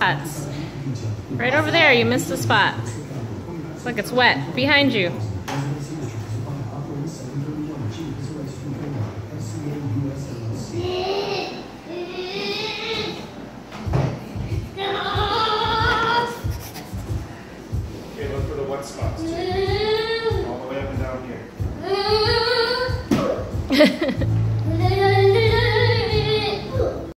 spots. Right over there, you missed a spot. Look, it's wet. Behind you. Okay, look for the wet spots too. All the way up and down here.